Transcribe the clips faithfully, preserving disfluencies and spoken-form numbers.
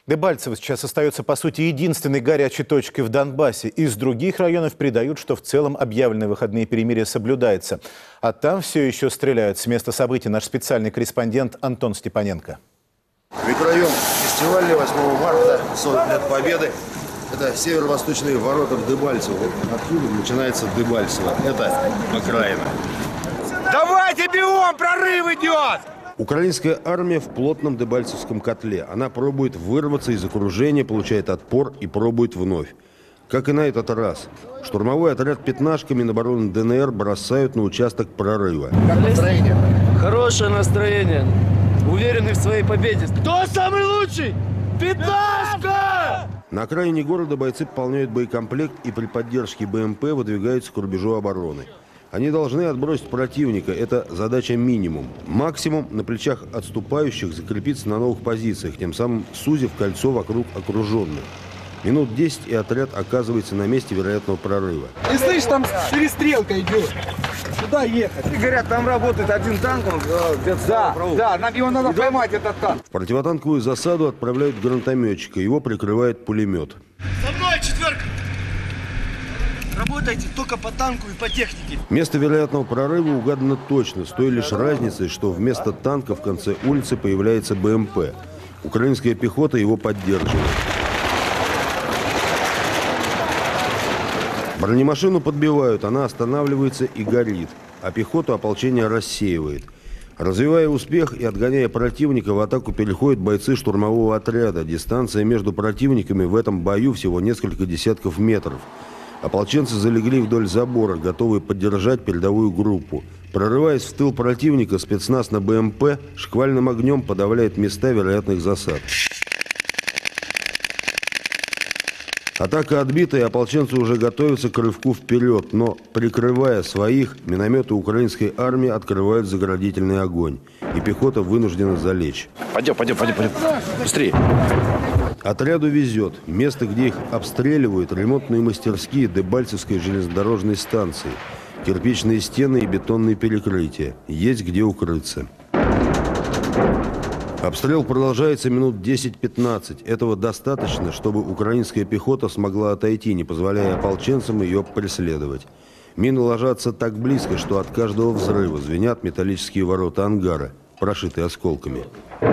Дебальцево сейчас остается, по сути, единственной горячей точкой в Донбассе. Из других районов передают, что в целом объявленные выходные перемирия соблюдается. А там все еще стреляют. С места событий наш специальный корреспондент Антон Степаненко. Микрорайон фестиваля восьмого марта, сорок лет Победы. Это северо-восточные ворота в Дебальцево. Вот отсюда начинается Дебальцево. Это окраина. Давайте бегом, прорыв идет! Украинская армия в плотном дебальцевском котле. Она пробует вырваться из окружения, получает отпор и пробует вновь. Как и на этот раз. Штурмовой отряд пятнашками Минобороны ДНР бросают на участок прорыва. Как настроение? Хорошее настроение. Уверены в своей победе. Кто самый лучший? Пятнашка! На окраине города бойцы пополняют боекомплект и при поддержке БМП выдвигаются к рубежу обороны. Они должны отбросить противника. Это задача минимум. Максимум на плечах отступающих закрепиться на новых позициях, тем самым сузив кольцо вокруг окруженных. Минут десять, и отряд оказывается на месте вероятного прорыва. Ты слышишь, там перестрелка идет. Куда ехать? И говорят, там работает один танк. Он, да, да, нам его надо поймать, этот танк. В противотанковую засаду отправляют гранатометчика. Его прикрывает пулемет. Со мной четверка! Работайте только по танку и по технике. Место вероятного прорыва угадано точно, с той лишь разницей, что вместо танка в конце улицы появляется БМП. Украинская пехота его поддерживает. Бронемашину подбивают, она останавливается и горит, а пехоту ополчение рассеивает. Развивая успех и отгоняя противника, в атаку переходят бойцы штурмового отряда. Дистанция между противниками в этом бою всего несколько десятков метров. Ополченцы залегли вдоль забора, готовые поддержать передовую группу. Прорываясь в тыл противника, спецназ на БМП шквальным огнем подавляет места вероятных засад. Атака отбита, и ополченцы уже готовятся к рывку вперед, но, прикрывая своих, минометы украинской армии открывают заградительный огонь, и пехота вынуждена залечь. Пойдем, пойдем, пойдем, пойдем. Быстрее. Отряду везет. Место, где их обстреливают, ремонтные мастерские Дебальцевской железнодорожной станции. Кирпичные стены и бетонные перекрытия. Есть где укрыться. Обстрел продолжается минут десять-пятнадцать. Этого достаточно, чтобы украинская пехота смогла отойти, не позволяя ополченцам ее преследовать. Мины ложатся так близко, что от каждого взрыва звенят металлические ворота ангара, прошитые осколками.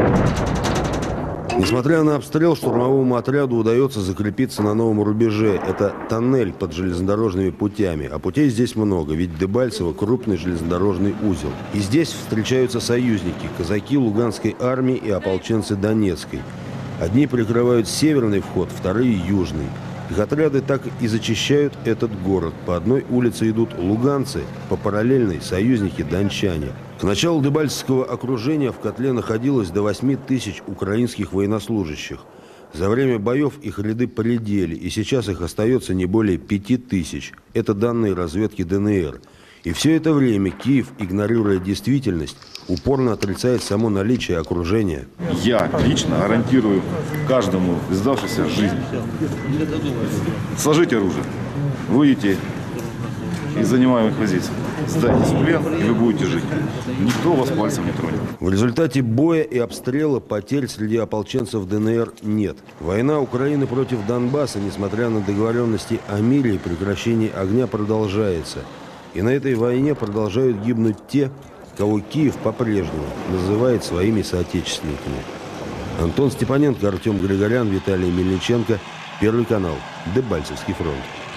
Несмотря на обстрел, штурмовому отряду удается закрепиться на новом рубеже. Это тоннель под железнодорожными путями. А путей здесь много, ведь Дебальцево – крупный железнодорожный узел. И здесь встречаются союзники – казаки Луганской армии и ополченцы Донецкой. Одни прикрывают северный вход, вторые – южный. Их отряды так и зачищают этот город. По одной улице идут луганцы, по параллельной – союзники-дончане. К началу Дебальцевского окружения в котле находилось до восьми тысяч украинских военнослужащих. За время боев их ряды поредели, и сейчас их остается не более пяти тысяч. Это данные разведки ДНР. И все это время Киев, игнорируя действительность, упорно отрицает само наличие окружения. Я лично гарантирую каждому из сдавшейся жизни. Сложите оружие, выйдите из занимаемых позиций. Сдайтесь в плен, и вы будете жить. Никто вас пальцем не тронет. В результате боя и обстрела потерь среди ополченцев ДНР нет. Война Украины против Донбасса, несмотря на договоренности о мире и прекращении огня, продолжается. И на этой войне продолжают гибнуть те, кого Киев по-прежнему называет своими соотечественниками. Антон Степаненко, Артем Григорян, Виталий Мельниченко. Первый канал. Дебальцевский фронт.